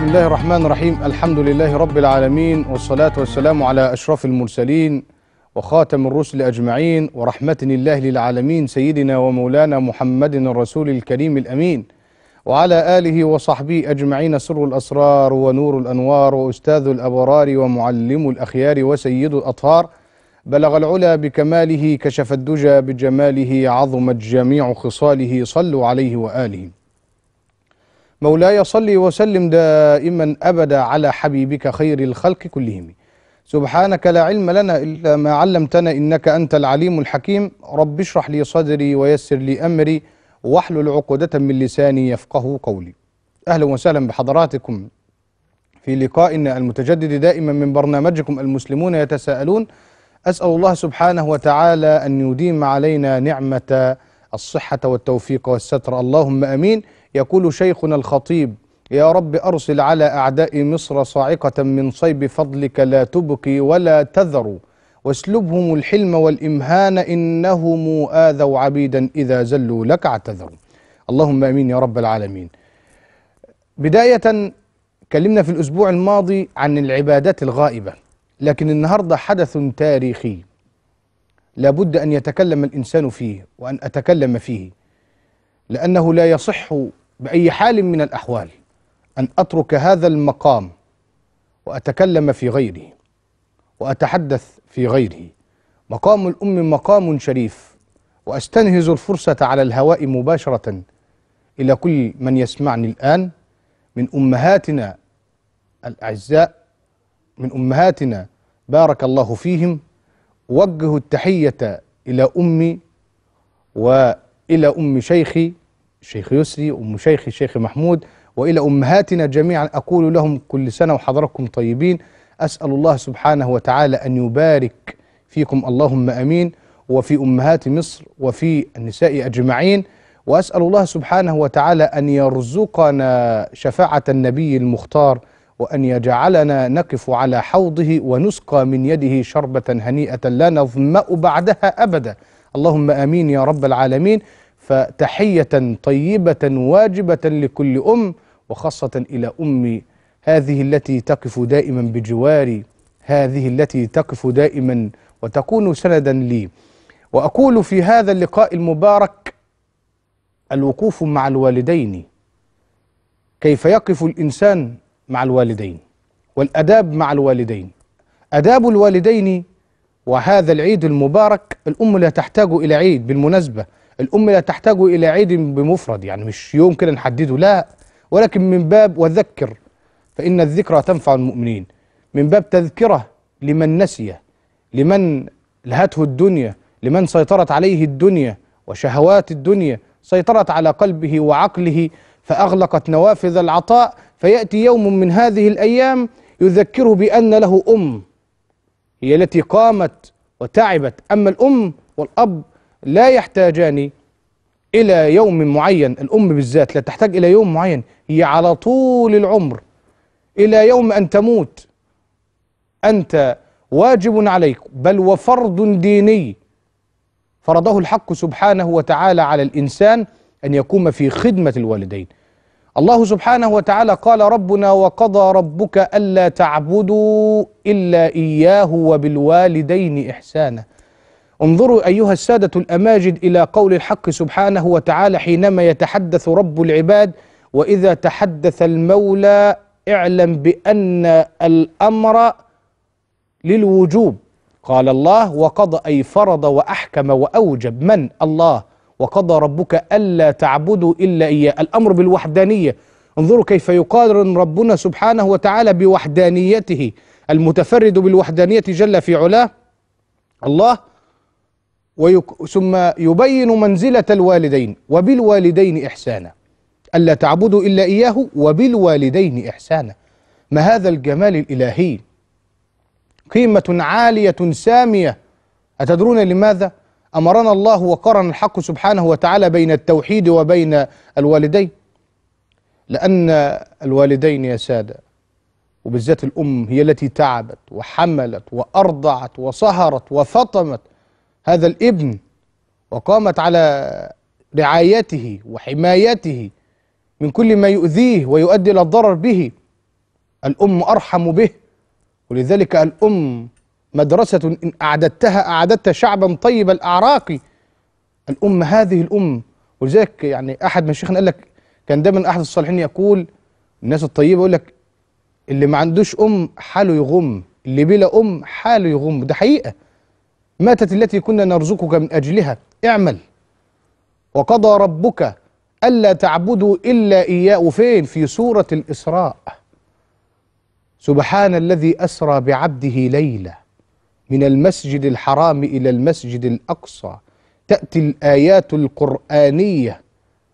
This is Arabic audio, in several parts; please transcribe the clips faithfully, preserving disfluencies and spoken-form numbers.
الله الرحمن الرحيم. الحمد لله رب العالمين، والصلاة والسلام على أشرف المرسلين وخاتم الرسل أجمعين، ورحمة الله للعالمين سيدنا ومولانا محمد الرسول الكريم الأمين، وعلى آله وصحبه أجمعين، سر الأسرار ونور الأنوار وأستاذ الأبرار ومعلم الأخيار وسيد الأطهار، بلغ العلا بكماله، كشف الدجى بجماله، عظمت جميع خصاله، صلوا عليه وآله. مولاي صل وسلم دائما أبدا على حبيبك خير الخلق كلهم. سبحانك لا علم لنا إلا ما علمتنا إنك أنت العليم الحكيم. رب اشرح لي صدري ويسر لي أمري واحلل عقدة من لساني يفقه قولي. أهلا وسهلا بحضراتكم في لقائنا المتجدد دائما من برنامجكم المسلمون يتساءلون. أسأل الله سبحانه وتعالى أن يديم علينا نعمة الصحة والتوفيق والستر، اللهم أمين. يقول شيخنا الخطيب: يا رب أرسل على أعداء مصر صاعقة من صيب فضلك، لا تبقي ولا تذر، واسلبهم الحلم والإمهان، إنهم آذوا عبيدا إذا زلوا لك اعتذروا. اللهم أمين يا رب العالمين. بداية، كلمنا في الأسبوع الماضي عن العبادات الغائبة، لكن النهاردة حدث تاريخي لابد أن يتكلم الإنسان فيه وأن أتكلم فيه، لأنه لا يصح بأي حال من الأحوال أن أترك هذا المقام وأتكلم في غيره وأتحدث في غيره. مقام الأم مقام شريف، وأستنهز الفرصة على الهواء مباشرة إلى كل من يسمعني الآن من أمهاتنا الأعزاء، من أمهاتنا بارك الله فيهم. وجه التحية إلى أمي وإلى أم شيخي الشيخ يسري، أم شيخي الشيخ محمود، وإلى أمهاتنا جميعا أقول لهم كل سنة وحضراتكم طيبين. أسأل الله سبحانه وتعالى أن يبارك فيكم، اللهم أمين، وفي أمهات مصر وفي النساء أجمعين. وأسأل الله سبحانه وتعالى أن يرزقنا شفاعة النبي المختار، وأن يجعلنا نقف على حوضه ونسقى من يده شربة هنيئة لا نظمأ بعدها أبدا، اللهم آمين يا رب العالمين. فتحية طيبة واجبة لكل أم، وخاصة إلى أمي هذه التي تقف دائما بجواري، هذه التي تقف دائما وتكون سندا لي. وأقول في هذا اللقاء المبارك: الوقوف مع الوالدين، كيف يقف الإنسان مع الوالدين، والأداب مع الوالدين. أداب الوالدين، وهذا العيد المبارك الأم لا تحتاج إلى عيد، بالمناسبة الأم لا تحتاج إلى عيد بمفرد، يعني مش يوم كده نحدده، لا، ولكن من باب وذكر فإن الذكرى تنفع المؤمنين، من باب تذكرة لمن نسي، لمن لهته الدنيا، لمن سيطرت عليه الدنيا وشهوات الدنيا سيطرت على قلبه وعقله فأغلقت نوافذ العطاء، فيأتي يوم من هذه الأيام يذكره بأن له أم هي التي قامت وتعبت. أما الأم والأب لا يحتاجان إلى يوم معين، الأم بالذات لا تحتاج إلى يوم معين، هي على طول العمر إلى يوم أن تموت. أنت واجب عليك، بل وفرض ديني فرضه الحق سبحانه وتعالى على الإنسان أن يقوم في خدمة الوالدين. الله سبحانه وتعالى قال: ربنا وقضى ربك ألا تعبدوا إلا إياه وبالوالدين إحسانا. انظروا أيها السادة الأماجد إلى قول الحق سبحانه وتعالى حينما يتحدث رب العباد: وإذا تحدث المولى اعلم بأن الأمر للوجوب. قال الله: وقضى أي فرض وأحكم وأوجب. من؟ الله. وقضى ربك ألا تعبدوا إلا إياه، الأمر بالوحدانية. انظروا كيف يقارن ربنا سبحانه وتعالى بوحدانيته، المتفرد بالوحدانية جل في علاه الله، ويك... ثم يبين منزلة الوالدين: وبالوالدين إحسانا، ألا تعبدوا إلا إياه وبالوالدين إحسانا. ما هذا الجمال الإلهي، قيمة عالية سامية. أتدرون لماذا أمرنا الله وقرن الحق سبحانه وتعالى بين التوحيد وبين الوالدين؟ لأن الوالدين يا سادة، وبالذات الأم، هي التي تعبت وحملت وأرضعت وصهرت وفطمت هذا الابن، وقامت على رعايته وحمايته من كل ما يؤذيه ويؤدي إلى الضرر به. الأم أرحم به، ولذلك الأم مدرسة إن أعددتها أعددت شعبا طيب الأعراق. الأم هذه الأم، ولذلك يعني أحد مشايخنا قال لك، كان دايما أحد الصالحين يقول، الناس الطيبة يقول لك اللي ما عندوش أم حاله يغم، اللي بلا أم حاله يغم. ده حقيقة. ماتت التي كنا نرزقك من أجلها، اعمل. وقضى ربك ألا تعبدوا إلا إياه، وفين؟ في سورة الإسراء. سبحان الذي أسرى بعبده ليلة من المسجد الحرام إلى المسجد الأقصى، تأتي الآيات القرآنية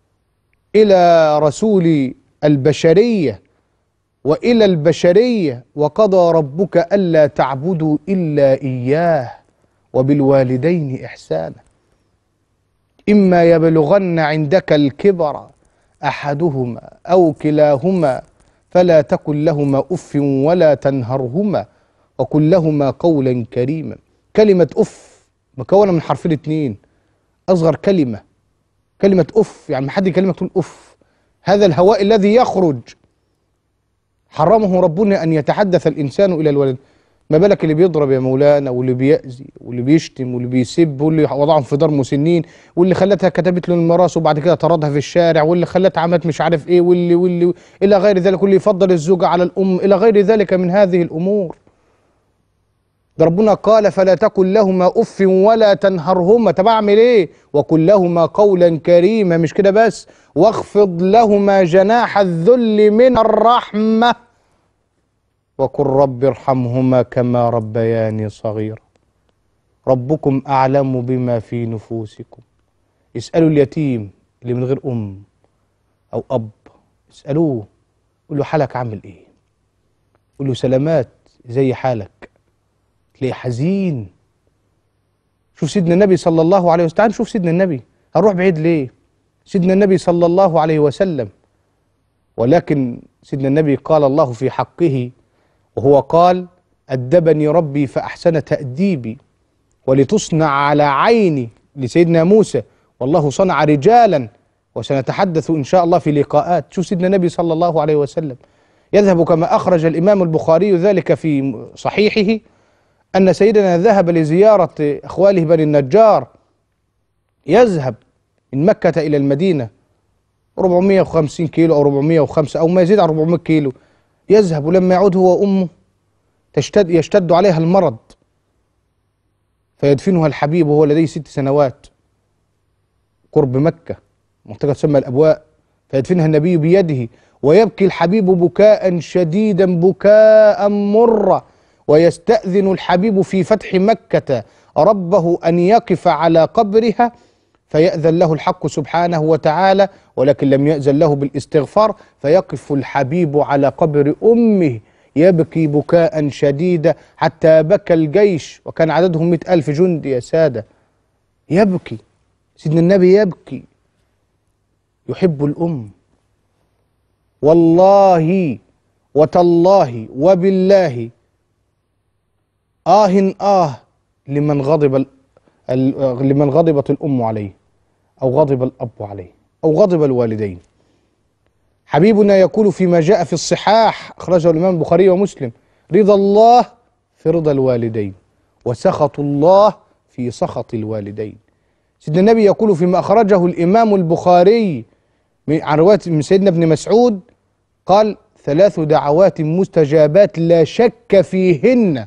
إلى رسول البشرية وإلى البشرية، وقضى ربك ألا تعبدوا إلا إياه وبالوالدين إحسانا، إما يبلغن عندك الكبر أحدهما أو كلاهما فلا تقل لهما أف ولا تنهرهما وقل لهما قولا كريما. كلمة أف مكونة من حرفين اتنين، أصغر كلمة كلمة أف، يعني ما حد يكلمك تقول أف. هذا الهواء الذي يخرج حرمه ربنا أن يتحدث الإنسان إلى الولد. ما بالك اللي بيضرب يا مولانا، واللي بيأذي واللي بيشتم واللي بيسب واللي وضعهم في دار مسنين، واللي خلتها كتبت له الميراث وبعد كده طردها في الشارع، واللي خلتها عملت مش عارف ايه، واللي واللي الى غير ذلك، واللي يفضل الزوجة على الأم الى غير ذلك من هذه الأمور. ده ربنا قال فلا تقل لهما أف ولا تنهرهما. طب اعمل ايه؟ وقل لهما قولا كريما. مش كده بس، واخفض لهما جناح الذل من الرحمة وقل رب ارحمهما كما ربياني صغيرا. ربكم أعلم بما في نفوسكم. اسألوا اليتيم اللي من غير أم أو أب، اسألوه، قول له حالك عامل إيه؟ قول له سلامات، زي حالك. تلاقيه حزين. شوف سيدنا النبي صلى الله عليه وسلم، تعال شوف سيدنا النبي، هنروح بعيد ليه؟ سيدنا النبي صلى الله عليه وسلم، ولكن سيدنا النبي قال الله في حقه، وهو قال أدبني ربي فأحسن تأديبي ولتصنع على عيني، لسيدنا موسى، والله صنع رجالا وسنتحدث إن شاء الله في لقاءات. شوف سيدنا النبي صلى الله عليه وسلم يذهب كما أخرج الإمام البخاري ذلك في صحيحه أن سيدنا ذهب لزيارة أخواله بني النجار، يذهب من مكة إلى المدينة أربعمائة وخمسين كيلو أو أربعمائة وخمسة أو ما يزيد عن أربعمائة كيلو. يذهب، ولما يعود هو وأمه تشتد يشتد عليها المرض، فيدفنها الحبيب وهو لديه ست سنوات قرب مكة، منطقة تسمى الأبواء، فيدفنها النبي بيده، ويبكي الحبيب بكاء شديدا بكاء مرا، ويستأذن الحبيب في فتح مكة ربه أن يقف على قبرها، فيأذن له الحق سبحانه وتعالى، ولكن لم يأذن له بالاستغفار، فيقف الحبيب على قبر أمه يبكي بكاء شديدا حتى بكى الجيش، وكان عددهم مئة ألف جندي يا سادة. يبكي سيدنا النبي، يبكي، يحب الأم. والله وتالله وبالله آه آه لمن غضب لمن غضبت الأم عليه أو غضب الأب عليه أو غضب الوالدين. حبيبنا يقول فيما جاء في الصحاح أخرجه الإمام البخاري ومسلم: رضا الله في رضا الوالدين وسخط الله في سخط الوالدين. سيدنا النبي يقول فيما أخرجه الإمام البخاري عن رواية من سيدنا ابن مسعود قال: ثلاث دعوات مستجابات لا شك فيهن: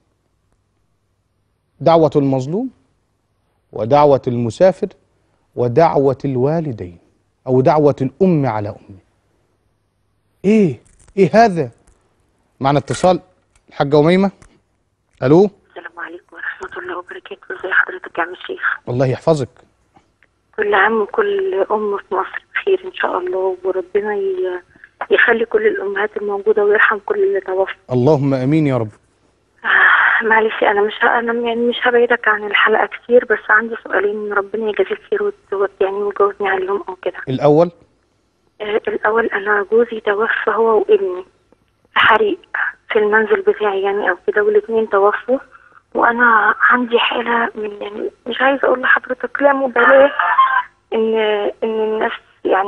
دعوة المظلوم ودعوة المسافر ودعوة الوالدين أو دعوة الأم على أمه. إيه إيه هذا؟ معنا اتصال، الحاجة أميمة. ألو، السلام عليكم ورحمة الله وبركاته. ازي حضرتك يا عم الشيخ؟ الله يحفظك. كل عام وكل أم في مصر بخير إن شاء الله، وربنا يخلي كل الأمهات الموجودة ويرحم كل اللي توفى. اللهم آمين يا رب. آه معلش أنا مش أنا يعني مش هبعدك عن الحلقة كتير، بس عندي سؤالين ربنا يجازيك خير وت يعني وتجاوبني عليهم أو كده. الأول آه الأول أنا جوزي توفى هو وابني في حريق في المنزل بتاعي يعني أو كده، والاتنين توفوا، وأنا عندي حالة من يعني مش عايزة أقول لحضرتك لا مبالاة إن إن الناس يعني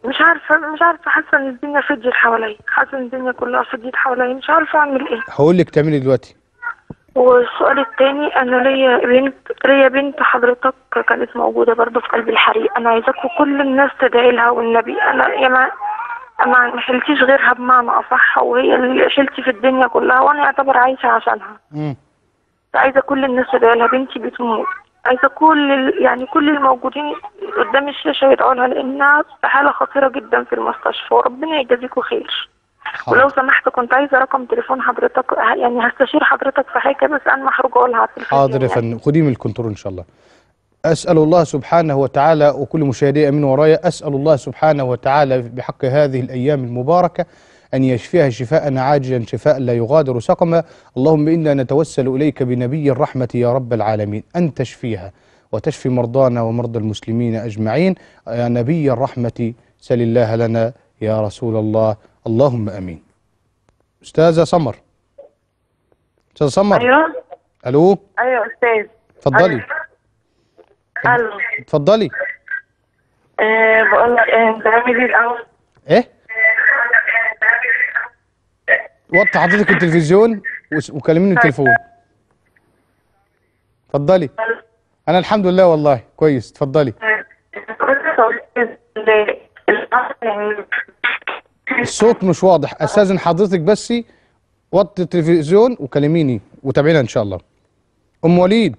مش عارفة مش عارفة حاسة ان الدنيا فضيت حواليا، حاسة ان الدنيا كلها فضيت حواليا، مش عارفة اعمل ايه. هقول لك تعملي دلوقتي. والسؤال التاني، انا ليا بنت ليا بنت حضرتك كانت موجودة برضه في قلب الحريق، انا عايزاكم كل الناس تدعي لها والنبي. انا يا ما ما ما حلتيش غيرها بمعنى اصح، وهي اللي شلتي في الدنيا كلها، وانا اعتبر عايشة عشانها. امم عايزة كل الناس تدعي لها، بنتي بتموت. عايزة كل ال... يعني كل الموجودين قدام الشاشة يدعوا لها، لأنها في حالة خطيرة جدا في المستشفى، وربنا يجازيكوا خير. حاضر. ولو سمحت كنت عايزة رقم تليفون حضرتك، يعني هستشير حضرتك في حاجة، بس أنا محروجة أقولها على التلفزيون. حاضر يا يعني. فندم، خديه من الكنترول ان شاء الله. اسال الله سبحانه وتعالى، وكل مشاهدي من ورايا، اسال الله سبحانه وتعالى بحق هذه الايام المباركه ان يشفيها شفاء عاجلا شفاء لا يغادر سقما. اللهم انا نتوسل اليك بنبي الرحمه يا رب العالمين ان تشفيها وتشفي مرضانا ومرضى المسلمين اجمعين. يا نبي الرحمه سل الله لنا يا رسول الله، اللهم امين. استاذه سمر. استاذه سمر. أيوه الو. أيوه أستاذ. اتفضلي. ألو. اتفضلي. أه بقول لك إيه، أنت عامل إيه الأول؟ ايه؟ وطي حضرتك التلفزيون وس- وكلميني التليفون. اتفضلي. انا الحمد لله والله كويس. اتفضلي. الصوت مش واضح، استاذن حضرتك بس وطي التلفزيون وكلميني وتابعينا ان شاء الله. ام وليد.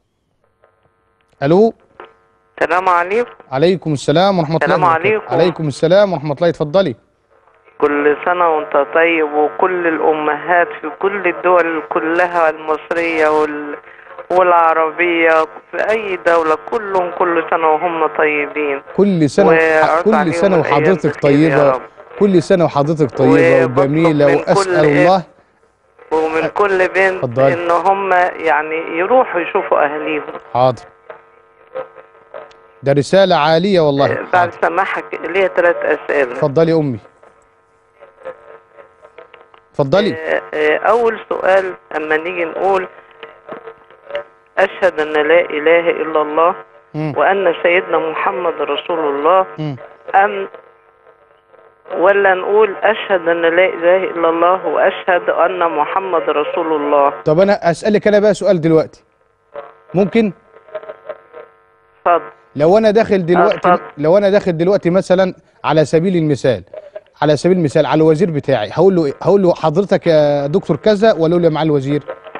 الو. السلام عليكم. عليكم السلام ورحمه الله السلام وبركاته. عليكم. عليكم السلام ورحمه الله. اتفضلي. كل سنة وانت طيب، وكل الأمهات في كل الدول كلها المصرية وال... والعربية في أي دولة، كلهم كل سنة وهم طيبين. كل سنه وح... كل سنه وحضرتك طيبه. كل سنه وحضرتك طيبه وجميله، واسال الله ومن كل بنت اتفضلي. ان هم يعني يروحوا يشوفوا اهاليهم. حاضر. ده رسالة عالية والله. بعد سماحك ليا ثلاث أسئلة. اتفضلي يا أمي. اتفضلي. آه، آه، أول سؤال، أما نيجي نقول أشهد أن لا إله إلا الله مم. وأن سيدنا محمد رسول الله، مم. أم ولا نقول أشهد أن لا إله إلا الله وأشهد أن محمد رسول الله؟ طب أنا أسألك أنا بقى سؤال دلوقتي، ممكن؟ اتفضل. لو أنا داخل دلوقتي اتفضل. لو أنا داخل دلوقتي مثلا على سبيل المثال على سبيل المثال على الوزير بتاعي، هقول له إيه؟ هقول له حضرتك يا دكتور كذا، ولا أقول له مع الوزير؟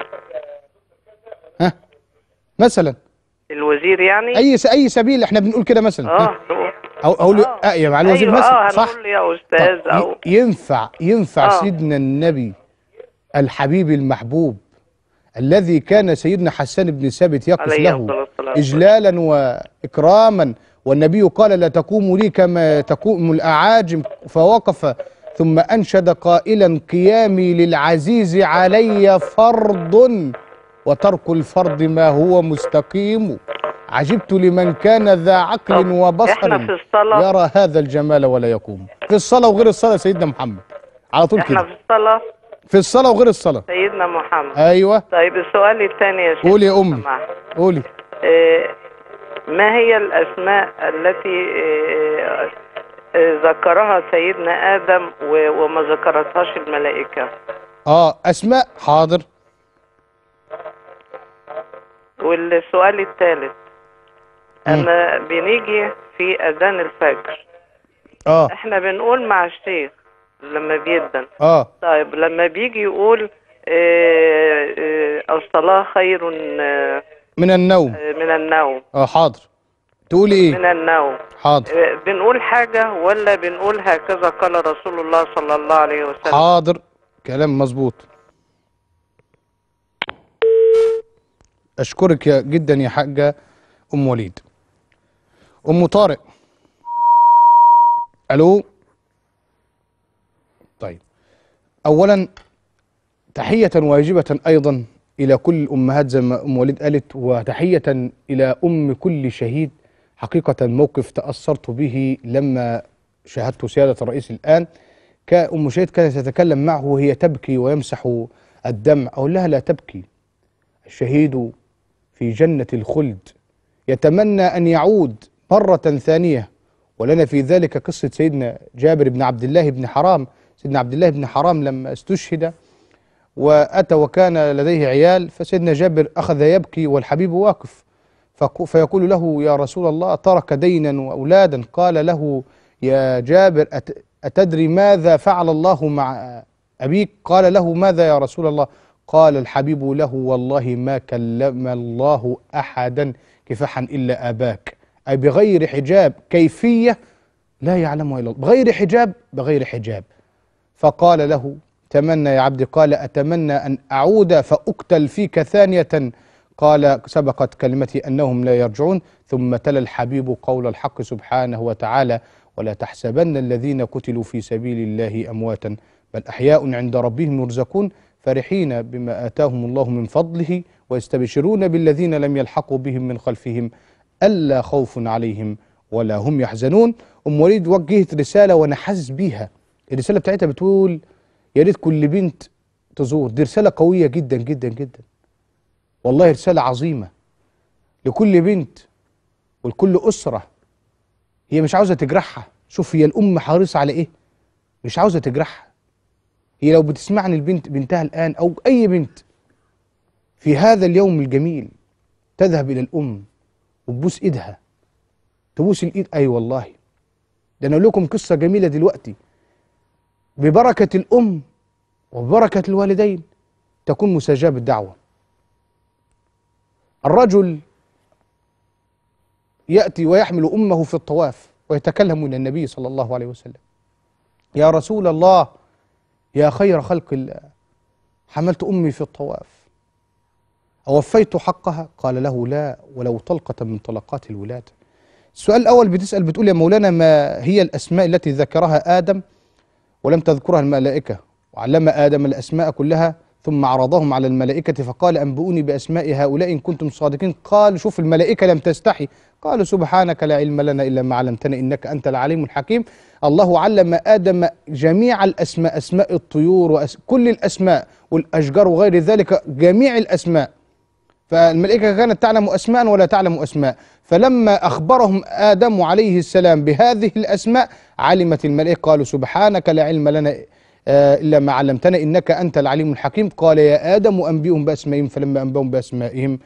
ها؟ مثلا الوزير يعني؟ أي س... أي سبيل إحنا بنقول كده مثلا. اه ها؟ أقول له آه يا مع الوزير أيوة مثلا، اه صح؟ هنقول يا أستاذ طب أو ي- ينفع ينفع آه. سيدنا النبي الحبيب المحبوب الذي كان سيدنا حسان بن ثابت يقف عليه له أفضل الصلاة إجلالا وإكراما، والنبي قال لا تقوم لي كما تقوم الأعاجم، فوقف ثم أنشد قائلا قيامي للعزيز علي فرض وترك الفرض ما هو مستقيم، عجبت لمن كان ذا عقل طب وبصر احنا في الصلاة يرى هذا الجمال ولا يقوم. في الصلاة وغير الصلاة سيدنا محمد على طول احنا كده. في الصلاة في الصلاة وغير الصلاة. سيدنا محمد. أيوة. طيب السؤال الثاني يا شيخ. قولي يا أمي. سماحة. قولي. آه، ما هي الأسماء التي آه، آه، ذكرها سيدنا آدم و- وما ذكرتهاش الملائكة؟ اه أسماء. حاضر. والسؤال الثالث، أما بنيجي في أذان الفجر اه احنا بنقول مع الشيخ لما بيدن. اه طيب لما بيجي يقول آه، آه، الصلاة خير آه، من النوم. آه، من النوم. اه حاضر. تقولي ايه؟ من النوم. حاضر. آه، بنقول حاجة ولا بنقول هكذا قال رسول الله صلى الله عليه وسلم؟ حاضر. كلام مظبوط. اشكرك يا جدا يا حاجة ام وليد. ام طارق. الو. طيب اولا تحية واجبة ايضا الى كل الامهات زي ما ام وليد قالت، وتحية الى ام كل شهيد. حقيقة موقف تأثرت به لما شاهدت سيادة الرئيس الآن. كأم شهيد كانت تتكلم معه وهي تبكي ويمسح الدمع، أقول لها لا تبكي، الشهيد في جنة الخلد يتمنى أن يعود مرة ثانية ولنا في ذلك قصة سيدنا جابر بن عبد الله بن حرام. سيدنا عبد الله بن حرام لما استشهد وأتى وكان لديه عيال، فسيدنا جابر أخذ يبكي والحبيب واقف، فيقول له: يا رسول الله، ترك دينا وأولادا. قال له: يا جابر، أتدري ماذا فعل الله مع أبيك؟ قال له: ماذا يا رسول الله؟ قال الحبيب له: والله ما كلم الله أحدا كفاحا إلا أباك، أي بغير حجاب، كيفية لا يعلمها إلا الله، بغير حجاب بغير حجاب. فقال له: تمنى يا عبدي. قال: أتمنى أن أعود فأقتل فيك ثانية. قال: سبقت كلمتي أنهم لا يرجعون. ثم تلا الحبيب قول الحق سبحانه وتعالى: ولا تحسبن الذين قتلوا في سبيل الله أمواتا بل أحياء عند ربهم يرزقون فرحين بما آتاهم الله من فضله ويستبشرون بالذين لم يلحقوا بهم من خلفهم ألا خوف عليهم ولا هم يحزنون. أم وليد وجهت رسالة وأنا حاسس بيها. الرسالة بتاعتها بتقول: يا ريت كل بنت تزور. دي رسالة قوية جدا جدا جدا، والله رسالة عظيمة لكل بنت ولكل أسرة. هي مش عاوزة تجرحها. شوف هي الأم حريصة على إيه؟ مش عاوزة تجرحها. هي لو بتسمعني البنت بنتها الآن أو أي بنت في هذا اليوم الجميل تذهب إلى الأم وتبوس إيدها، تبوس الإيد. أي أيوة والله، ده أنا أقول لكم قصة جميلة دلوقتي. ببركة الأم وببركة الوالدين تكون مستجاب الدعوة. الرجل يأتي ويحمل أمه في الطواف ويتكلم إلى النبي صلى الله عليه وسلم: يا رسول الله، يا خير خلق الله، حملت أمي في الطواف أوفيت حقها؟ قال له: لا، ولو طلقة من طلقات الولادة. السؤال الأول بتسأل بتقول: يا مولانا، ما هي الأسماء التي ذكرها آدم ولم تذكرها الملائكة؟ وعلم آدم الأسماء كلها ثم عرضهم على الملائكة فقال: أنبئوني بأسماء هؤلاء إن كنتم صادقين. قال: شوف الملائكة لم تستحي، قالوا: سبحانك لا علم لنا إلا ما علمتنا إنك أنت العليم الحكيم. الله علم آدم جميع الأسماء، أسماء الطيور وكل الأسماء والأشجار وغير ذلك، جميع الأسماء. فالملائكة كانت تعلم أسماء ولا تعلم أسماء، فلما أخبرهم آدم عليه السلام بهذه الأسماء علمت الملائكة، قالوا: سبحانك لا علم لنا إلا ما علمتنا إنك أنت العليم الحكيم. قال: يا آدم أنبئهم بأسمائهم. فلما أنبأهم بأسمائهم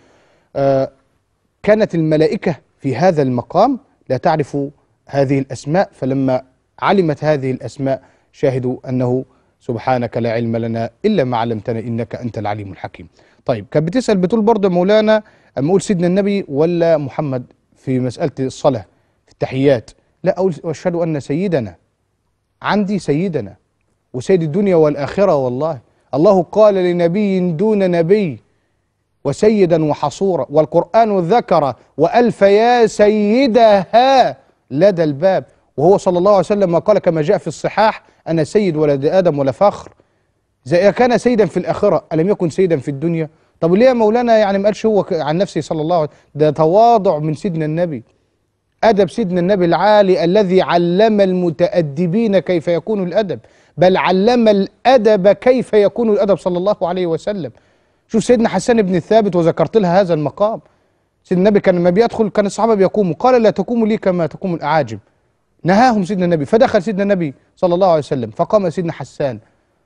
كانت الملائكة في هذا المقام لا تعرف هذه الأسماء، فلما علمت هذه الأسماء شاهدوا أنه سبحانك لا علم لنا إلا ما علمتنا إنك أنت العليم الحكيم. طيب، كانت بتسأل بتقول برضه: مولانا، أما أقول سيدنا النبي ولا محمد في مسألة الصلاة في التحيات؟ لا، أقول وأشهد أن سيدنا، عندي سيدنا وسيد الدنيا والآخرة. والله الله قال لنبي دون نبي وسيدا وحصورا، والقرآن ذكر وألف يا سيدها لدى الباب، وهو صلى الله عليه وسلم قال كما جاء في الصحاح: أنا سيد ولد آدم ولا فخر. إذا كان سيدا في الآخرة ألم يكن سيدا في الدنيا؟ طب ليه يا مولانا يعني ما قالش هو عن نفسه صلى الله عليه وسلم؟ ده تواضع من سيدنا النبي، أدب سيدنا النبي العالي الذي علم المتأدبين كيف يكون الأدب، بل علم الأدب كيف يكون الأدب صلى الله عليه وسلم. شوف سيدنا حسان بن ثابت، وذكرت لها هذا المقام. سيدنا النبي كان لما بيدخل كان الصحابة بيقوموا، قال: لا تقوموا لي كما تقوم الأعاجم. نهاهم سيدنا النبي، فدخل سيدنا النبي صلى الله عليه وسلم فقام سيدنا حسان،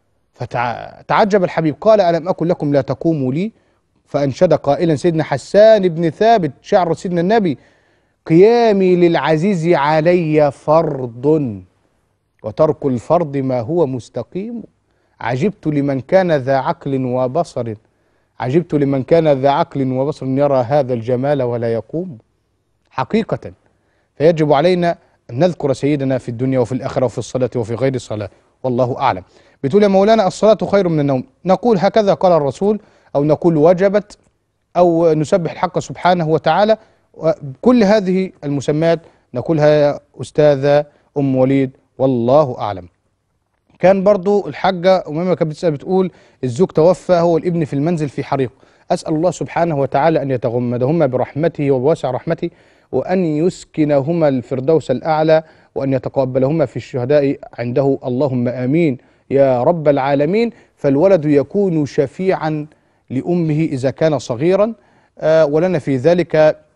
فتعجب الحبيب قال: ألم أقل لكم لا تقوموا لي؟ فأنشد قائلا سيدنا حسان بن ثابت شعر سيدنا النبي: قيامي للعزيز علي فرض وترك الفرض ما هو مستقيم. عجبت لمن كان ذا عقل وبصر، عجبت لمن كان ذا عقل وبصر يرى هذا الجمال ولا يقوم. حقيقة فيجب علينا أن نذكر سيدنا في الدنيا وفي الآخرة وفي الصلاة وفي غير الصلاة، والله أعلم. بتقول: يا مولانا، الصلاة خير من النوم، نقول هكذا قال الرسول، أو نقول وجبت، أو نسبح الحق سبحانه وتعالى، كل هذه المسميات نقولها يا أستاذة أم وليد، والله أعلم. كان برضو الحاجة أمامة كانت بتسأل بتقول: الزوج توفى، هو الابن في المنزل في حريق، أسأل الله سبحانه وتعالى أن يتغمدهما برحمته وبواسع رحمته، وأن يسكنهما الفردوس الأعلى، وأن يتقبلهما في الشهداء عنده، اللهم آمين يا رب العالمين. فالولد يكون شفيعا لأمه إذا كان صغيرا، آه ولنا في ذلك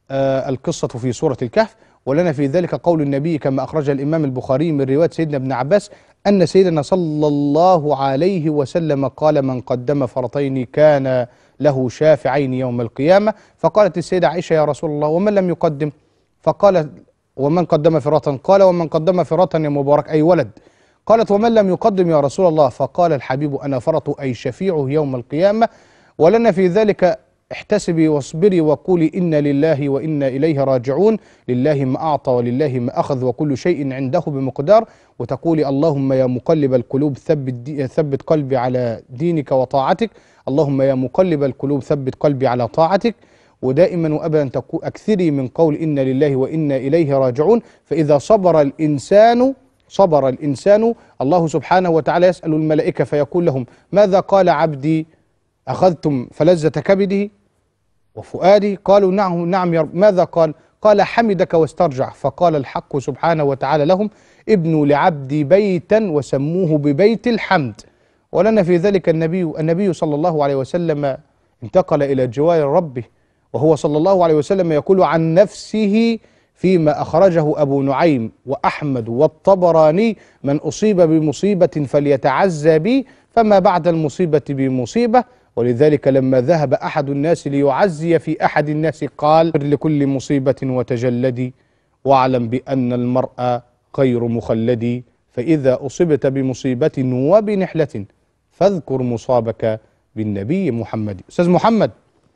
آه القصة في سورة الكهف، ولنا في ذلك قول النبي كما أخرج الإمام البخاري من رواية سيدنا ابن عباس أن سيدنا صلى الله عليه وسلم قال: من قدم فرطين كان له شافعين يوم القيامة. فقالت السيدة عائشة: يا رسول الله، ومن لم يقدم؟ فقال: ومن قدم فرطا؟ قال: ومن قدم فرطا يا مبارك، أي ولد. قالت: ومن لم يقدم يا رسول الله؟ فقال الحبيب: أنا فرط، أي شفيعه يوم القيامة. ولنا في ذلك: احتسبي واصبري وقولي إنا لله وإنا إليه راجعون، لله ما أعطى ولله ما أخذ وكل شيء عنده بمقدار. وتقولي: اللهم يا مقلب القلوب ثبت, دي ثبت قلبي على دينك وطاعتك، اللهم يا مقلب القلوب ثبت قلبي على طاعتك. ودائما وأبدا أكثري من قول إنا لله وإنا إليه راجعون. فإذا صبر الإنسان صبر الإنسان الله سبحانه وتعالى يسأل الملائكة فيقول لهم: ماذا قال عبدي؟ أخذتم فلذة كبده وفؤادي؟ قالوا: نعم نعم يا رب. ماذا قال؟ قال: حمدك واسترجع. فقال الحق سبحانه وتعالى لهم: ابنوا لعبدي بيتا وسموه ببيت الحمد. ولنا في ذلك النبي النبي صلى الله عليه وسلم انتقل إلى جوار ربه، وهو صلى الله عليه وسلم يقول عن نفسه فيما أخرجه أبو نعيم وأحمد والطبراني: من أصيب بمصيبة فليتعزى بي، فما بعد المصيبة بمصيبة. ولذلك لما ذهب أحد الناس ليعزي في أحد الناس قال: لكل مصيبة وتجلدي، واعلم بأن المرء غير مخلد، فإذا أصبت بمصيبة وبنحلة فاذكر مصابك بالنبي محمد. أستاذ محمد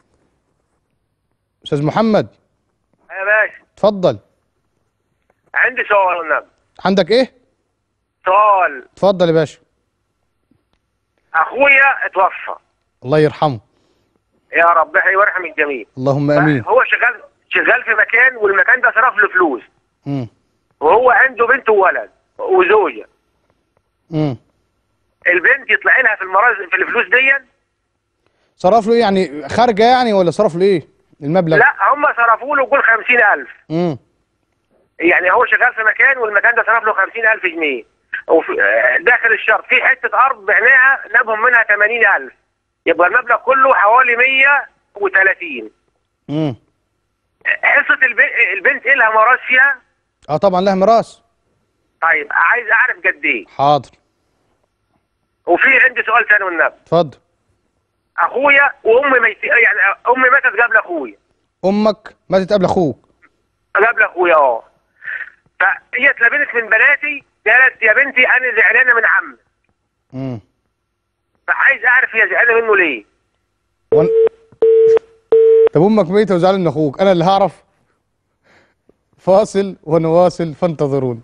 أستاذ محمد يا باشا، اتفضل. عندي سؤال والنبي. عندك إيه؟ سؤال. اتفضل يا باشا. أخويا اتوفى، الله يرحمه. يا رب ويرحم الجميع. اللهم امين. هو شغال شغال في مكان، والمكان ده صرف له فلوس. امم وهو عنده بنت وولد وزوجه. امم البنت يطلع لها في المراز في الفلوس دي. صرف له ايه يعني؟ خارجه يعني ولا صرف له ايه المبلغ؟ لا، هم صرفوا له قول خمسين ألف. امم يعني هو شغال في مكان، والمكان ده صرف له خمسين ألف جنيه. وفي داخل الشهر في حته ارض بعناها نابهم منها ثمانين ألف، يبقى المبلغ كله حوالي مية وثلاثين. امم حصه البنت البنت ايه لها ميراث فيها؟ اه طبعا لها ميراث. طيب عايز اعرف قد ايه. حاضر. وفي عندي سؤال ثاني والنبي. اتفضل. اخويا وامي ميت، يعني امي ماتت قبل اخويا. امك ماتت قبل اخوك؟ قبل اخويا اه. فهي اتلبنت من بناتي، قالت: يا بنتي انا زعلانه من عمك. امم فعايز اعرف هي زعلانه منه ليه؟ ون... طب امك ميته وزعلان من اخوك، انا اللي هعرف؟ فاصل ونواصل فانتظرون.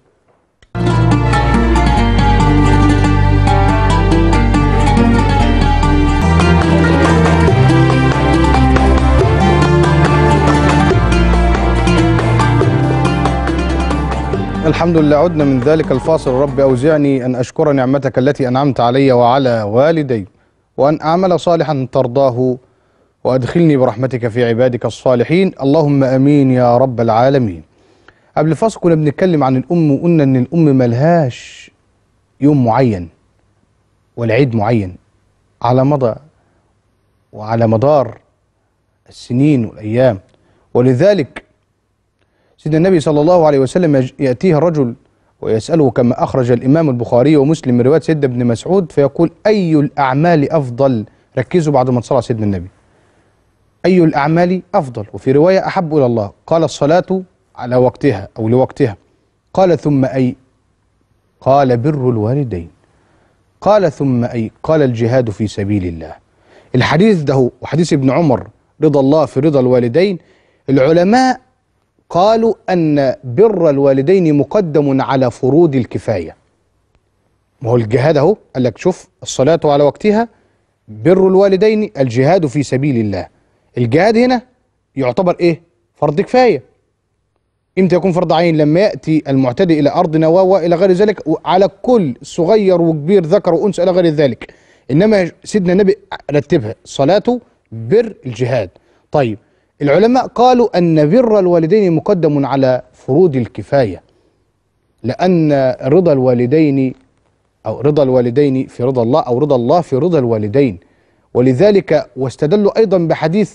الحمد لله، عدنا من ذلك الفاصل. رب أوزعني أن أشكر نعمتك التي أنعمت علي وعلى والدي، وأن أعمل صالحا ترضاه، وأدخلني برحمتك في عبادك الصالحين، اللهم أمين يا رب العالمين. قبل الفاصل كنا بنتكلم عن الأم، وقلنا أن الأم ملهاش يوم معين والعيد معين، على مدى وعلى مدار السنين والأيام. ولذلك سيدنا النبي صلى الله عليه وسلم يأتيه الرجل ويسأله كما أخرج الإمام البخاري ومسلم من رواية سيدنا ابن مسعود، فيقول: أي الأعمال أفضل؟ ركزوا بعد ما تصلى سيدنا النبي. أي الأعمال أفضل؟ وفي رواية: أحب إلى الله. قال: الصلاة على وقتها أو لوقتها. قال: ثم أي؟ قال: بر الوالدين. قال: ثم أي؟ قال: الجهاد في سبيل الله. الحديث ده وحديث ابن عمر: رضا الله في رضا الوالدين. العلماء قالوا أن بر الوالدين مقدم على فروض الكفاية. ما هو الجهاد اهو، قال لك شوف: الصلاة على وقتها، بر الوالدين، الجهاد في سبيل الله. الجهاد هنا يعتبر ايه؟ فرض كفاية. امتى يكون فرض عين؟ لما يأتي المعتدي إلى أرضنا وإلى غير ذلك، على كل صغير وكبير ذكر وأنثى إلى غير ذلك. إنما سيدنا النبي رتبها: صلاة، بر، الجهاد. طيب العلماء قالوا أن بر الوالدين مقدم على فروض الكفاية، لأن رضا الوالدين أو رضا الوالدين في رضا الله، أو رضا الله في رضا الوالدين. ولذلك واستدلوا أيضا بحديث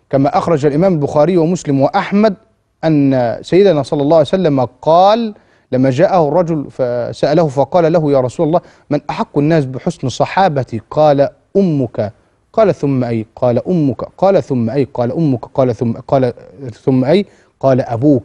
كما أخرج الإمام البخاري ومسلم وأحمد أن سيدنا صلى الله عليه وسلم قال لما جاءه الرجل فسأله فقال له يا رسول الله من أحق الناس بحسن صحابتي؟ قال أمك. قال ثم أي؟ قال أمك. قال ثم أي؟ قال أمك. قال ثم قال ثم أي؟ قال أبوك.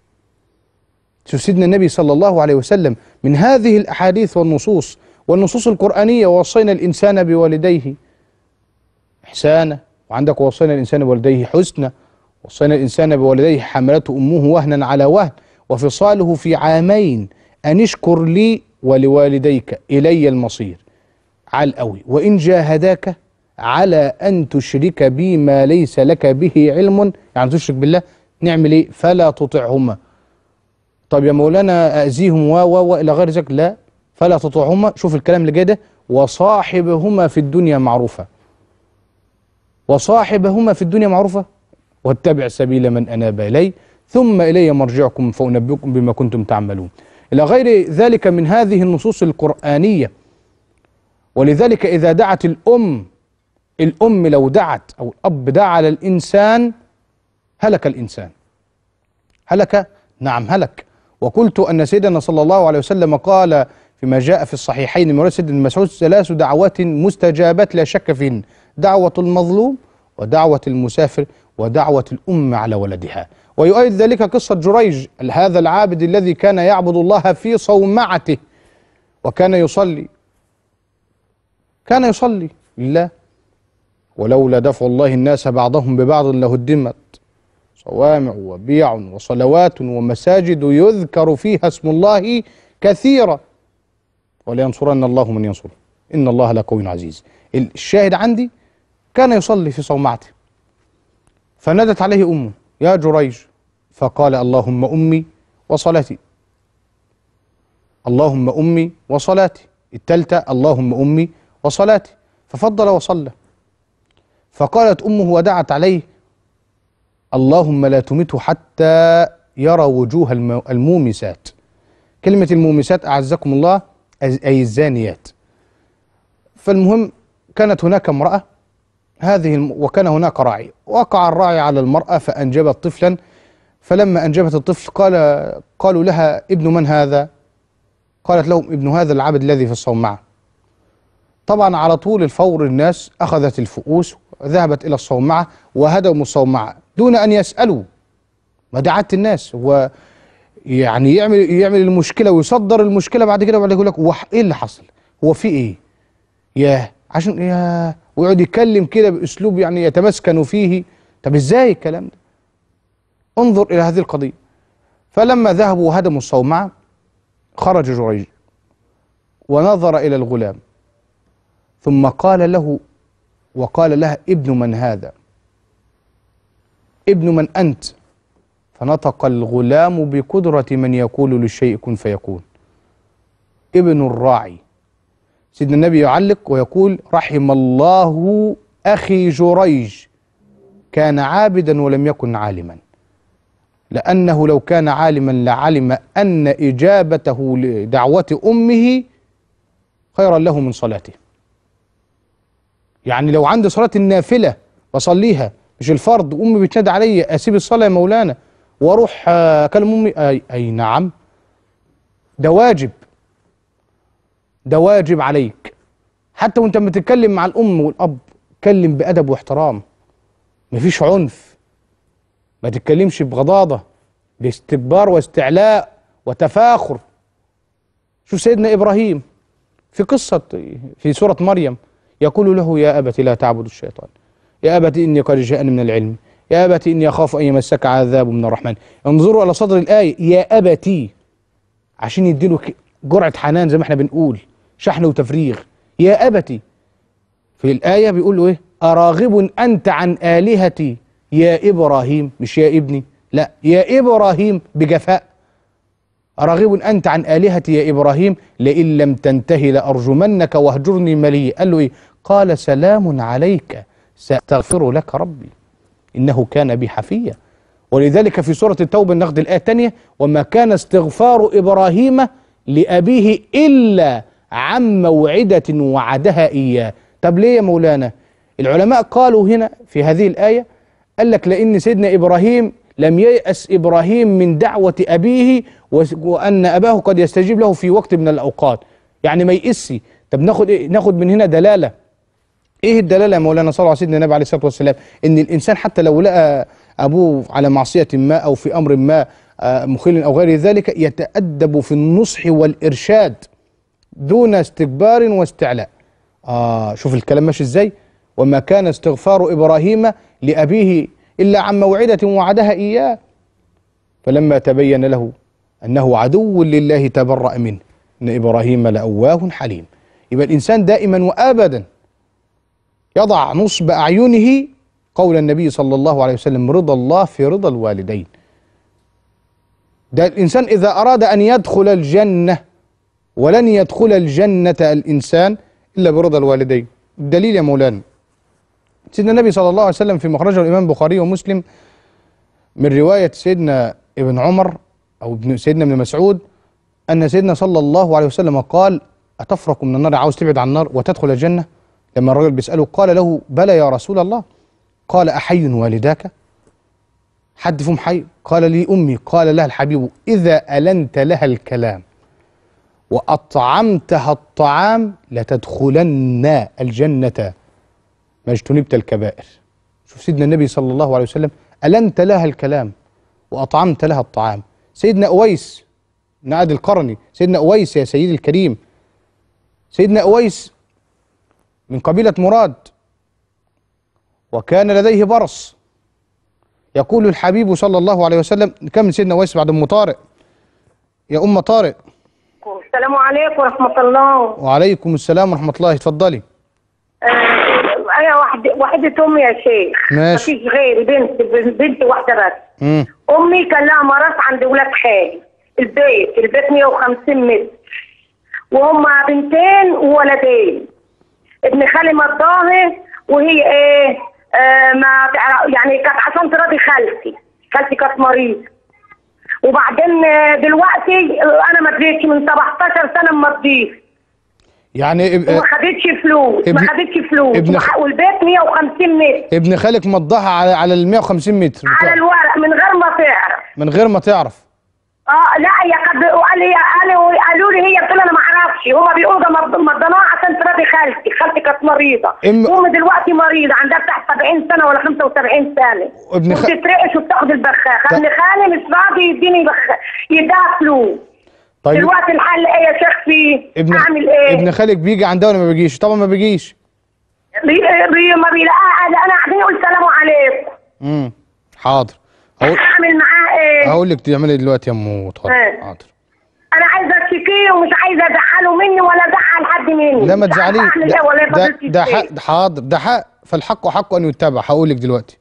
سيدنا النبي صلى الله عليه وسلم من هذه الأحاديث والنصوص والنصوص القرآنية ووصينا الإنسان بوالديه إحسانا، وعندك وصينا الإنسان بوالديه حسنا، وصينا الإنسان بوالديه حملته أمه وهنا على وهن وفصاله في عامين أن اشكر لي ولوالديك إلي المصير. عال قوي. وإن جاهداك على أن تشرك بي ما ليس لك به علم، يعني تشرك بالله، نعمل إيه؟ فلا تطعهما. طب يا مولانا أأذيهم و و إلى غير ذلك؟ لا، فلا تطعهما. شوف الكلام اللي جاي ده، وصاحبهما في الدنيا معروفة. وصاحبهما في الدنيا معروفة واتبع سبيل من أناب إلي ثم إلي مرجعكم فأنبئكم بما كنتم تعملون، إلى غير ذلك من هذه النصوص القرآنية. ولذلك إذا دعت الأم الأم لو دعت أو الأب دعا على الإنسان هلك الإنسان. هلك؟ نعم هلك. وقلت أن سيدنا صلى الله عليه وسلم قال فيما جاء في الصحيحين من رواية سيدنا مسعود ثلاث دعوات مستجابات لا شك فيهن: دعوة المظلوم ودعوة المسافر ودعوة الأم على ولدها. ويؤيد ذلك قصة جريج، هذا العابد الذي كان يعبد الله في صومعته وكان يصلي كان يصلي لله. ولولا دفع الله الناس بعضهم ببعض لهدمت صوامع وبيع وصلوات ومساجد يذكر فيها اسم الله كثيرا ولينصرن الله من ينصره إن الله لقوي عزيز. الشاهد عندي كان يصلي في صومعته فنادت عليه أمه يا جريج، فقال اللهم أمي وصلاتي، اللهم أمي وصلاتي. التالتة اللهم أمي وصلاتي، ففضل وصلى. فقالت أمه ودعت عليه اللهم لا تمته حتى يرى وجوه المومسات. كلمة المومسات أعزكم الله أي الزانيات. فالمهم كانت هناك امرأة هذه الم... وكان هناك راعي، وقع الراعي على المرأة فأنجبت طفلا. فلما أنجبت الطفل قال قالوا لها ابن من هذا؟ قالت لهم ابن هذا العبد الذي في الصومعة. طبعا على طول الفور الناس أخذت الفؤوس وذهبت إلى الصومعة وهدموا الصومعة دون أن يسألوا. ما دي عادة الناس، هو يعني يعمل يعمل المشكلة ويصدر المشكلة بعد كده وبعد يقول لك هو إيه اللي حصل؟ هو في إيه؟ ياه عشان ياه ويقعد يتكلم كده بأسلوب يعني يتمسكن فيه. طب إزاي الكلام ده؟ انظر إلى هذه القضية. فلما ذهبوا وهدموا الصومعة خرج جريج ونظر إلى الغلام ثم قال له وقال لها ابن من هذا؟ ابن من أنت؟ فنطق الغلام بقدرة من يقول للشيء كن فيكون، ابن الراعي. سيدنا النبي يعلق ويقول رحم الله أخي جريج كان عابدا ولم يكن عالما، لأنه لو كان عالما لعلم أن إجابته لدعوة أمه خيرا له من صلاته. يعني لو عندي صلاة النافلة بصليها مش الفرض، أمي بتنادي عليا أسيب الصلاة يا مولانا وأروح أكلم أمي؟ أي, أي نعم، ده واجب، ده واجب عليك. حتى وأنت بتتكلم مع الأم والأب اتكلم بأدب واحترام، مفيش عنف، ما تتكلمش بغضاضة باستكبار واستعلاء وتفاخر. شوف سيدنا إبراهيم في قصة في سورة مريم يقول له يا أبت لا تعبد الشيطان، يا أبت إني قد جاءني من العلم، يا أبت إني أخاف أن يمسك عذاب من الرحمن. انظروا على صدر الآية يا أبتي عشان يديله جرعة حنان زي ما احنا بنقول، شحن وتفريغ. يا أبتي في الآية بيقول له إيه؟ أراغب أنت عن آلهتي يا إبراهيم، مش يا ابني، لا يا إبراهيم بجفاء. أراغب أنت عن آلهتي يا إبراهيم لئن لم تنتهي لأرجمنك واهجرني مليا. قال له إيه؟ قال سلام عليك سأستغفر لك ربي إنه كان بي حفيا. ولذلك في سورة التوبة ناخد الآية الثانية وما كان استغفار إبراهيم لأبيه إلا عن موعدة وعدها إياه. طب ليه يا مولانا؟ العلماء قالوا هنا في هذه الآية قال لك لأن سيدنا إبراهيم لم ييأس إبراهيم من دعوة أبيه وأن أباه قد يستجيب له في وقت من الأوقات، يعني ما يئسي. طب ناخد إيه؟ ناخد من هنا دلالة. إيه الدلالة يا مولانا؟ صلى الله على سيدنا النبي عليه الصلاة والسلام إن الإنسان حتى لو لقى أبوه على معصية ما أو في أمر ما مخل أو غير ذلك يتأدب في النصح والإرشاد دون استكبار واستعلاء. آه شوف الكلام ماشي إزاي. وما كان استغفار إبراهيم لأبيه إلا عن موعدة وعدها إياه فلما تبين له أنه عدو لله تبرأ منه إن إبراهيم لأواه حليم. يبقى الإنسان دائما وأبدا يضع نصب أعينه قول النبي صلى الله عليه وسلم رضا الله في رضا الوالدين. ده الإنسان إذا أراد أن يدخل الجنة ولن يدخل الجنة الإنسان إلا برضا الوالدين. الدليل يا مولانا سيدنا النبي صلى الله عليه وسلم في مخرجه الإمام البخاري ومسلم من رواية سيدنا ابن عمر أو ابن سيدنا ابن مسعود أن سيدنا صلى الله عليه وسلم قال أتفرق من النار، عاوز تبعد عن النار وتدخل الجنة؟ لما الرجل بيسأله قال له بلى يا رسول الله. قال أحي والداك؟ حد فيهم حي؟ قال لي أمي. قال لها الحبيب إذا ألنت لها الكلام وأطعمتها الطعام لتدخلن الجنة ما اجتنبت الكبائر. شوف سيدنا النبي صلى الله عليه وسلم ألنت لها الكلام وأطعمت لها الطعام. سيدنا أويس نعد القرني، سيدنا أويس يا سيدي الكريم، سيدنا أويس من قبيلة مراد وكان لديه برص. يقول الحبيب صلى الله عليه وسلم نكمل سيدنا أويس بعد أم طارق. يا أم طارق. السلام عليكم ورحمة الله. وعليكم السلام ورحمة الله. اتفضلي. آه أنا واحدة وحدة أمي يا شيخ. ماشي. مفيش غيري، بنت بنت واحدة بس. مم. أمي كان لها مرض عند ولاد خالي. البيت البيت مية وخمسين متر وهما بنتين وولدين. ابن خالي مضاها وهي إيه آه ما تعرف يعني كانت عشان تراضي خالتي، خالتي كانت مريضة. وبعدين دلوقتي انا ما اديتش من سبعتاشر سنه ما اديش. يعني اب... ما خدتش فلوس ابن... ما خدتش فلوس ابن... والبيت مية وخمسين متر. ابن خالك مضاها على على ال مية وخمسين متر بتاع. على الورق من غير ما تعرف. من غير ما تعرف. اه لا هي قد قال لي قالوا قالوا لي هي بتقول انا ما اعرفش، هما بيقولوا ده مضيناها عشان تراضي خالتي، خالتي كانت مريضه. ام... امي دلوقتي مريضه عندها بتاع سبعين سنه ولا خمسة وسبعين سنه. ابن خ... وبتترقش وبتاخد البخاخ. ابن خالي مش راضي يديني بخ... يديها فلوس. طيب دلوقتي الحل ايه يا شيخ فيه؟ ابن اعمل ايه؟ ابن خالك بيجي عندها ولا ما بيجيش؟ طبعا ما بيجيش. بي... بي... ما بيلاقيها. انا قاعدين يقول سلام عليكم. امم حاضر. هقول اعمل معاه ايه؟ هقول لك تعملي دلوقتي يا ام طارق. اه. حاضر. انا عايزه اشتكيه ومش عايزه ازعله مني ولا ازعل حد مني. لا ما تزعليه. ده, ده, ده حق. حاضر ده حق، فالحق حق ان يتبع. هقول لك دلوقتي.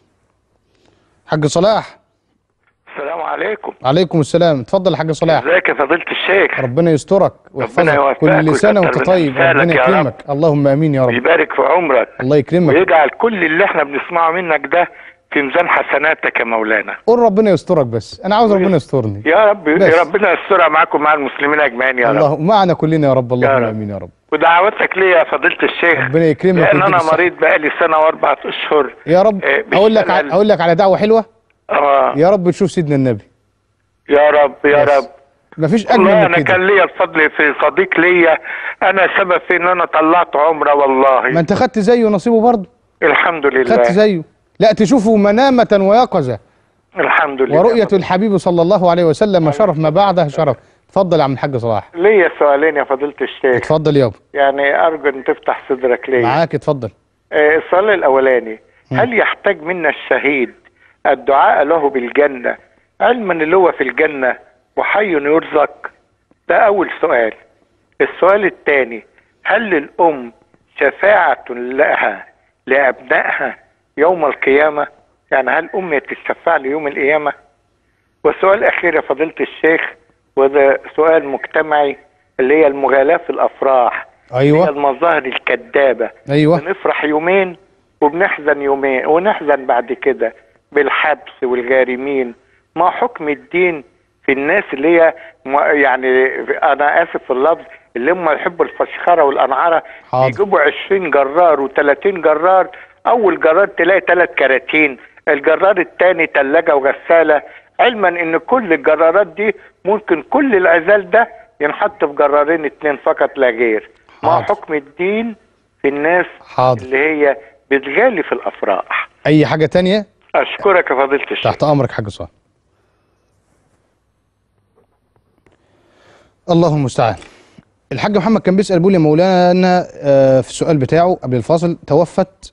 حاج صلاح. السلام عليكم. عليكم السلام. اتفضل يا حاج صلاح. ازيك يا فضيلة الشيخ؟ ربنا يسترك ويحفظك كل سنه وانت طيب. ربنا يكرمك. اللهم امين يا رب. يبارك في عمرك. الله يكرمك ويجعل كل اللي احنا بنسمعه منك ده في ميزان حسناتك يا مولانا. قول ربنا يسترك بس. انا عاوز ربنا يسترني يا رب. يا ربنا يسترها معاكم ومع المسلمين اجمعين يا رب. الله معنا كلنا يا رب. اللهم امين يا رب. ودعواتك ليا يا فضيلة الشيخ. ربنا يكرمك. لان انا مريض بقالي سنه واربع اشهر يا رب. اقول لك اقول لك على دعوه حلوه. اه يا رب تشوف سيدنا النبي. يا رب يا بس. رب. مفيش اجمل من كده. انا كان ليا الفضل في صديق ليا، انا سبب في ان انا طلعت عمره والله. ما انت خدت زيه نصيبه برضه. الحمد لله. خدت زيه. لا تشوفه منامة ويقظة. الحمد لله. ورؤية الحبيب صلى الله عليه وسلم شرف ما بعده شرف. اتفضل يا عم الحاج صلاح. ليا سؤالين يا فضيلة الشيخ. اتفضل يابا. يعني ارجو ان تفتح صدرك ليا. معاك اتفضل. آه السؤال الاولاني، م. هل يحتاج منا الشهيد الدعاء له بالجنة علما اللي هو في الجنة وحي يرزق؟ ده اول سؤال. السؤال الثاني، هل للام شفاعة لها لابنائها يوم القيامة؟ يعني هل امي تشفع لي يوم القيامة؟ والسؤال الاخير يا فضيلة الشيخ، وده سؤال مجتمعي، اللي هي المغالاة في الافراح. ايوه. هي المظاهر الكذابة. ايوه. بنفرح يومين وبنحزن يومين ونحزن بعد كده بالحبس والغارمين. ما حكم الدين في الناس اللي هي يعني انا اسف في اللفظ اللي هم يحبوا الفشخره والانعاره، يجيبوا عشرين جرار وثلاثين جرار، اول جرار تلاقي ثلاث كراتين، الجرار الثاني ثلاجه وغساله، علما ان كل الجرارات دي ممكن كل العزال ده ينحط في جرارين اتنين فقط لا غير. ما حكم الدين في الناس حاضر. اللي هي بتغالي في الافراح؟ اي حاجه تانية؟ اشكرك يا فضيله الشيخ. تحت امرك حاج صالح. الله المستعان. الحاج محمد كان بيسال بيقول يا مولانا آه في السؤال بتاعه قبل الفاصل، توفت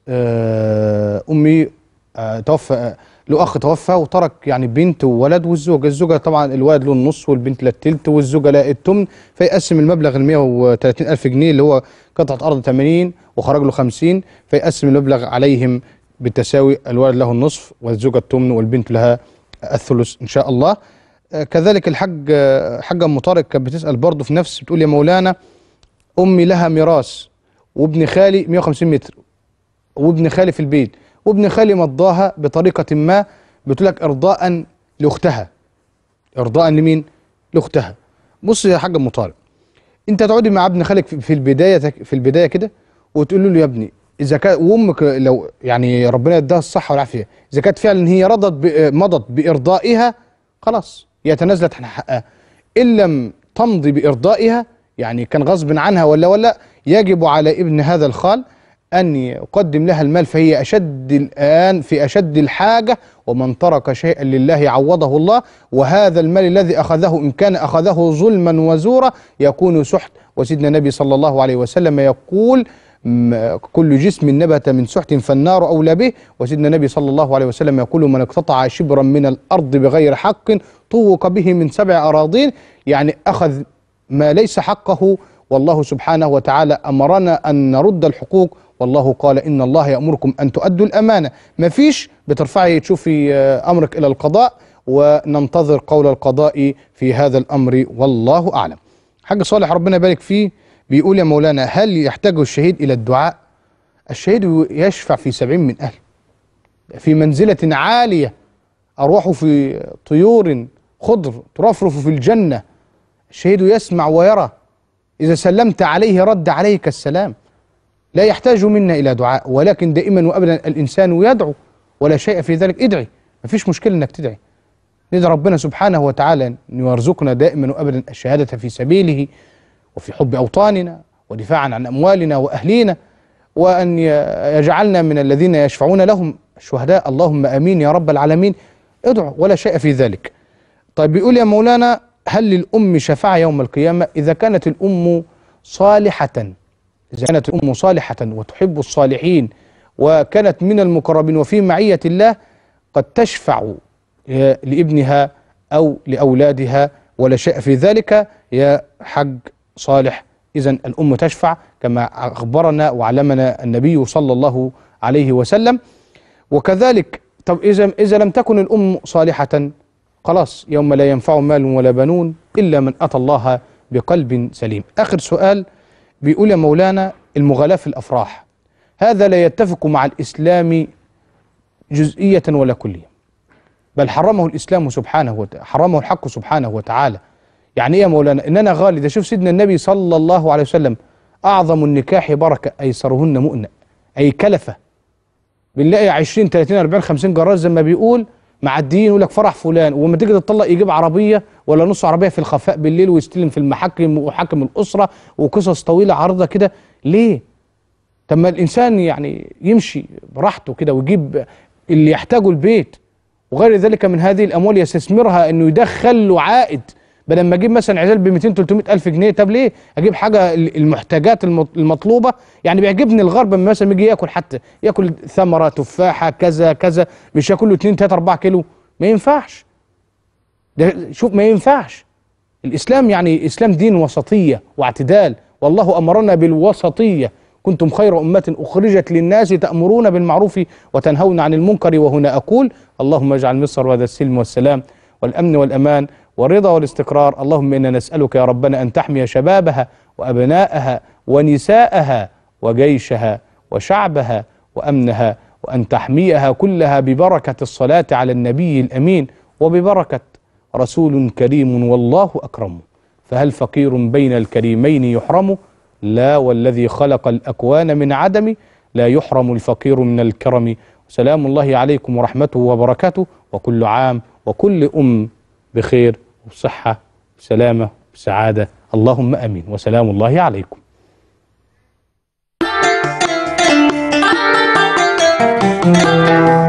آه امي آه توفى آه له اخ توفى وترك يعني بنت وولد، والزوجه الزوجه طبعا الولد له النص والبنت له الثلث والزوجه لا الثمن، فيقسم المبلغ ال مئة وثلاثين ألف جنيه اللي هو قطعه ارض ثمانين وخرج له خمسين، فيقسم المبلغ عليهم بالتساوي، الولد له النصف والزوجه الثمن والبنت لها الثلث ان شاء الله. آه كذلك الحاج آه حاجه ام طارق كانت بتسال برضه في نفس، بتقول يا مولانا امي لها ميراث وابن خالي مئة وخمسين متر وابن خالي في البيت، وابن خالي مضاها بطريقة ما، بتقول لك إرضاء لأختها. إرضاء لمين؟ لأختها. بص يا حاج أم طارق، أنت تقعدي مع ابن خالك في البداية في البداية كده وتقول له يا ابني إذا كان، وأمك لو يعني ربنا يديها الصحة والعافية، إذا كانت فعلا هي رضت مضت بإرضائها خلاص يتنازلت عن حقها. إن لم تمضي بإرضائها يعني كان غصب عنها ولا ولا يجب على ابن هذا الخال أن يقدم لها المال، فهي أشد الآن في أشد الحاجة، ومن ترك شيئا لله عوضه الله، وهذا المال الذي أخذه إن كان أخذه ظلما وزورا يكون سحت، وسيدنا النبي صلى الله عليه وسلم يقول كل جسم نبت من سحت فالنار أولى به، وسيدنا النبي صلى الله عليه وسلم يقول من اقتطع شبرا من الأرض بغير حق طوق به من سبع أراضين، يعني أخذ ما ليس حقه، والله سبحانه وتعالى أمرنا أن نرد الحقوق، والله قال إن الله يأمركم أن تؤدوا الأمانة. مفيش بترفعي تشوفي أمرك إلى القضاء وننتظر قول القضاء في هذا الأمر، والله أعلم. حاج صالح ربنا يبارك فيه بيقول يا مولانا هل يحتاج الشهيد إلى الدعاء؟ الشهيد يشفع في سبعين من أهل في منزلة عالية، أرواحه في طيور خضر ترفرف في الجنة، الشهيد يسمع ويرى، إذا سلمت عليه رد عليك السلام، لا يحتاج منا إلى دعاء، ولكن دائما وأبدا الإنسان يدعو ولا شيء في ذلك. ادعي، ما فيش مشكلة إنك تدعي، ندعي ربنا سبحانه وتعالى أن يرزقنا دائما وأبدا الشهادة في سبيله وفي حب أوطاننا ودفاعا عن أموالنا وأهلينا، وأن يجعلنا من الذين يشفعون لهم الشهداء، اللهم آمين يا رب العالمين. ادعو ولا شيء في ذلك. طيب بيقول يا مولانا هل للأم شفاعة يوم القيامة إذا كانت الأم صالحة؟ إذا كانت الأم صالحة وتحب الصالحين وكانت من المقربين وفي معية الله قد تشفع لابنها أو لأولادها ولا شيء في ذلك يا حج صالح. إذن الأم تشفع كما أخبرنا وعلمنا النبي صلى الله عليه وسلم. وكذلك طب إذا إذا لم تكن الأم صالحة خلاص يوم لا ينفع مال ولا بنون إلا من أتى الله بقلب سليم. آخر سؤال بيقول يا مولانا المغالاة في الأفراح هذا لا يتفق مع الإسلام جزئية ولا كلية، بل حرمه الإسلام سبحانه وتعالى، حرمه الحق سبحانه وتعالى. يعني إيه يا مولانا؟ إن أنا غالي، ده شوف سيدنا النبي صلى الله عليه وسلم أعظم النكاح بركة أيسرهن مؤنة، أي كلفة. بنلاقي عشرين ثلاثين أربعين خمسين جراج زي ما بيقول معديين يقول لك فرح فلان، وما تيجي تطلق يجيب عربية ولا نص عربية في الخفاء بالليل ويستلم في المحاكم وحاكم الأسرة وقصص طويلة عريضة كده. ليه؟ طب ما الإنسان يعني يمشي براحته كده ويجيب اللي يحتاجه البيت، وغير ذلك من هذه الأموال يستثمرها إنه يدخل له عائد، بدل ما أجيب مثلا عزال ب مئتين ثلاثمئة ألف جنيه. طب ليه؟ أجيب حاجة المحتاجات المطلوبة. يعني بيعجبني الغرب مثلا يجي ياكل، حتى ياكل ثمرة تفاحة كذا كذا، مش ياكل له اتنين تلاتة أربعة كيلو. ما ينفعش ده، شوف ما ينفعش. الإسلام يعني إسلام دين وسطية واعتدال، والله أمرنا بالوسطية، كنتم خير أمة أخرجت للناس تأمرون بالمعروف وتنهون عن المنكر. وهنا أقول اللهم اجعل مصر وهذا السلم والسلام والأمن والأمان والرضا والاستقرار. اللهم إنا نسألك يا ربنا أن تحمي شبابها وأبنائها ونساءها وجيشها وشعبها وأمنها، وأن تحميها كلها ببركة الصلاة على النبي الأمين وببركة رسول كريم والله أكرم. فهل فقير بين الكريمين يحرم؟ لا، والذي خلق الأكوان من عدم لا يحرم الفقير من الكرم. سلام الله عليكم ورحمته وبركاته، وكل عام وكل أم بخير وصحة وسلامة وسعادة، اللهم أمين، وسلام الله عليكم. Thank you.